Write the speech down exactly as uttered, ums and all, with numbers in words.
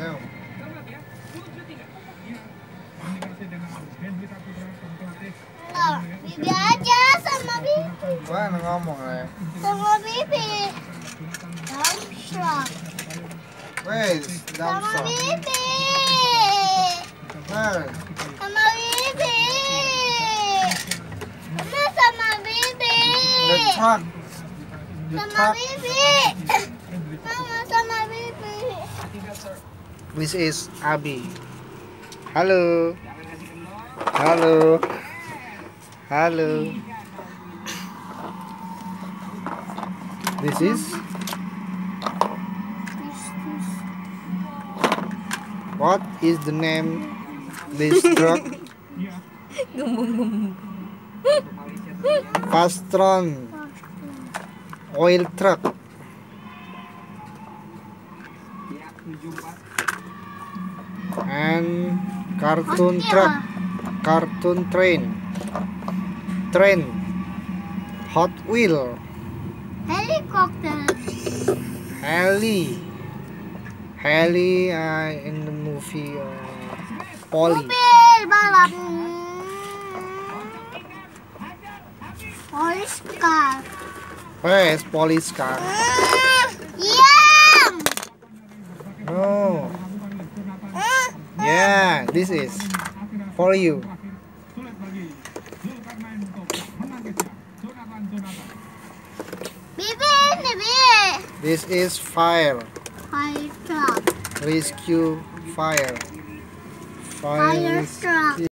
Ayo. Enggak, Bibi aja sama Bibi. Mana ngomong ya? Sama Bibi. Damsrak. Wes, Sama damsrak. Bibi. Where? Sama Bibi. Mama sama Bibi. The truck. The Sama truck. Bibi. Mama sama Bibi. This is Abi. Halo. Halo. Halo. This is what is the name this truck? Gembung-gembung. Fastron oil truck. And cartoon truck, cartoon train, train, Hot Wheel, Helikopter. heli, heli uh, in the movie uh, Polly. Mobil balap. Police car. Yes, police car. Yam. No. Yeah, this is for you. Bibi ini Bibi. This is fire. Fire truck. Rescue fire. Fire Fire. truck.